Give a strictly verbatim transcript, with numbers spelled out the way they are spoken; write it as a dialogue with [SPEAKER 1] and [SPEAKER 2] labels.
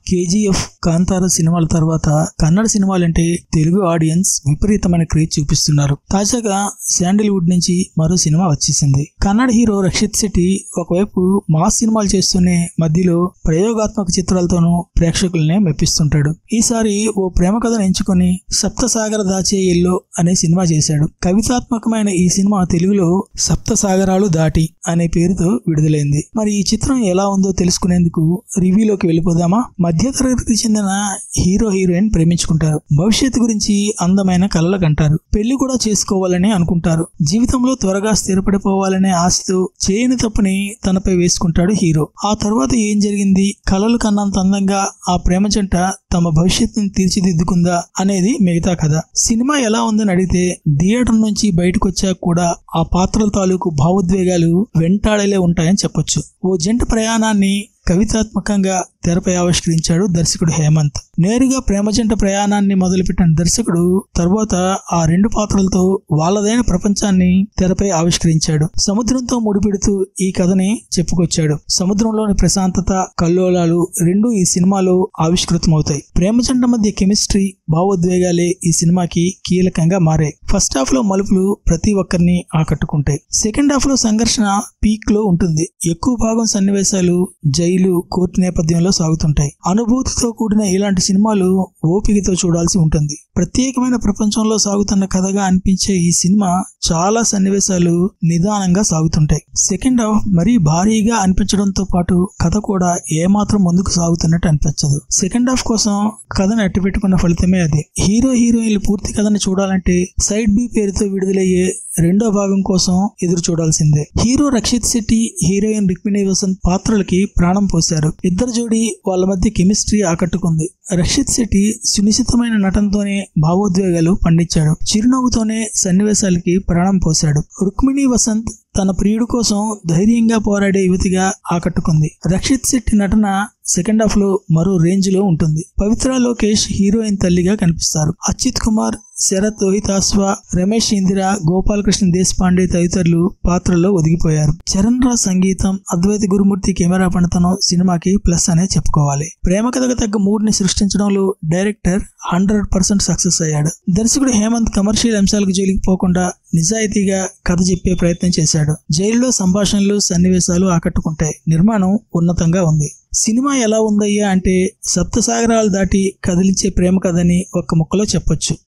[SPEAKER 1] KGF, Kantara సినిమాల తర్వాత కన్నడ సినిమాలంటే తెలుగు ఆడియన్స్ విపరీతమైన క్రేజ్ చూపిస్తున్నారు. తాజాగా శాండిల్వుడ్ నుంచి మరో సినిమా వచ్చేసింది. కన్నడ హీరో రక్షిత్ శెట్టి ఒకవైపు మాస్ సినిమాలు చేస్తూనే మధ్యలో ప్రయోగాత్మక చిత్రాలతోనూ ప్రేక్షకుల్ని మెప్పిస్తుంటాడు. ఈసారి ఓ ప్రేమ కథను ఎంచుకొని సప్తసాగర దాచే ఎల్లో అనే సినిమా చేశాడు. కవితాత్మకమైన ఈ సినిమా తెలుగులో సప్తసాగరాలు దాటి అనే పేరుతో విడుదలైంది. మరి ఈ చిత్రం ఎలా ఉందో తెలుసుకునేందుకు రివ్యూలోకి వెళ్ళిపోదామా? మధ్యతరగతికి చెందిన హీరో హీరోయిన్ ప్రేమించుకుంటారు. భవిష్యత్తు గురించి అందమైన కలలు కంటారు. పెళ్లి కూడా చేసుకోవాలని అనుకుంటారు. జీవితంలో త్వరగా స్థిరపడిపోవాలనే ఆశతో చేయని తప్పుని తనపై వేసుకుంటాడు హీరో. ఆ తర్వాత ఏం జరిగింది? కలలు కన్నంత అందంగా ఆ ప్రేమ జంట తమ భవిష్యత్తును తీర్చిదిద్దుకుందా అనేది మిగతా కథ. సినిమా ఎలా ఉందని అడిగితే థియేటర్ నుంచి బయటకు వచ్చాక కూడా ఆ పాత్రల తాలూకు భావోద్వేగాలు వెంటాడలే ఉంటాయని చెప్పొచ్చు. ఓ జంట ప్రయాణాన్ని కవితాత్మకంగా తెరపై ఆవిష్కరించాడు దర్శకుడు హేమంత్. నేరుగా ప్రేమ జంట ప్రయాణాన్ని మొదలుపెట్టిన దర్శకుడు తర్వాత ఆ రెండు పాత్రలతో వాళ్ళదైన ప్రపంచాన్ని తెరపై ఆవిష్కరించాడు. సముద్రంతో ముడిపెడుతూ ఈ కథని చెప్పుకొచ్చాడు. సముద్రంలోని ప్రశాంతత, కల్లోలాలు రెండు ఈ సినిమాలో ఆవిష్కృతమవుతాయి. ప్రేమ జంట మధ్య కెమిస్ట్రీ, భావోద్వేగాలే ఈ సినిమాకి కీలకంగా మారాయి. ఫస్ట్ హాఫ్ లో మలుపులు ప్రతి ఒక్కరిని ఆకట్టుకుంటాయి. సెకండ్ హాఫ్ లో సంఘర్షణ పీక్ లో ఉంటుంది. ఎక్కువ భాగం సన్నివేశాలు జైలు, కోర్టు నేపథ్యంలో సాగుతుంటాయి. అనుభూతితో కూడిన ఇలాంటి సినిమాలు ఓపికతో చూడాల్సి ఉంటుంది. ప్రత్యేకమైన ప్రపంచంలో సాగుతున్న కథగా అనిపించే ఈ సినిమా చాలా సన్నివేశాలు నిదానంగా సాగుతుంటాయి. సెకండ్ హాఫ్ మరీ భారీగా అనిపించడంతో పాటు కథ కూడా ఏమాత్రం ముందుకు సాగుతున్నట్టు అనిపించదు. సెకండ్ హాఫ్ కోసం కథను అట్టిపెట్టుకున్న ఫలితమే అది. హీరో హీరోయిన్లు పూర్తి కథను చూడాలంటే సైడ్ బి పేరుతో విడుదలయ్యే రెండో భాగం కోసం ఎదురు చూడాల్సిందే. హీరో రక్షిత్ శెట్టి, హీరోయిన్ రుక్మిణి వసంత్ పాత్రలకి ప్రాణం పోశారు. ఇద్దరు జోడి వాళ్ళ మధ్య కెమిస్ట్రీ ఆకట్టుకుంది. రక్షిత్ శెట్టి సునిశ్చితమైన నటనతోనే భావోద్వేగాలు పండించాడు. చిరునవ్వుతోనే సన్నివేశాలకి ప్రాణం పోశాడు. రుక్మిణి వసంత్ తన ప్రియుడు కోసం ధైర్యంగా పోరాడే యువతిగా ఆకట్టుకుంది. రక్షిత్ శెట్టి నటన సెకండ్ హాఫ్ లో మరో రేంజ్ లో ఉంటుంది. పవిత్ర లోకేష్ హీరోయిన్ తల్లిగా కనిపిస్తారు. అచ్యుత్ కుమార్, శరత్ లోహితాస్వా, రమేష్ ఇందిరా, గోపాలకృష్ణ దేశపాండే తదితరులు పాత్రల్లో ఒదిగిపోయారు. చరణ్ రాజ్ సంగీతం, అద్వైత గురుమూర్తి కెమెరా పనితనం సినిమాకి ప్లస్ అనే చెప్పుకోవాలి. ప్రేమ కథకు తగ్గ మూడ్ ని సృష్టించడంలో డైరెక్టర్ హండ్రెడ్ పర్సెంట్ సక్సెస్ అయ్యాడు. దర్శకుడు హేమంత్ కమర్షియల్ అంశాలకు జోలికి పోకుండా నిజాయితీగా కథ చెప్పే ప్రయత్నం చేశాడు. జైల్లో సంభాషణలు, సన్నివేశాలు ఆకట్టుకుంటాయి. నిర్మాణం ఉన్నతంగా ఉంది. సినిమా ఎలా ఉందయ్యా అంటే సప్తసాగరాలు దాటి కదిలించే ప్రేమ కథని ఒక్క ముక్కలో చెప్పొచ్చు.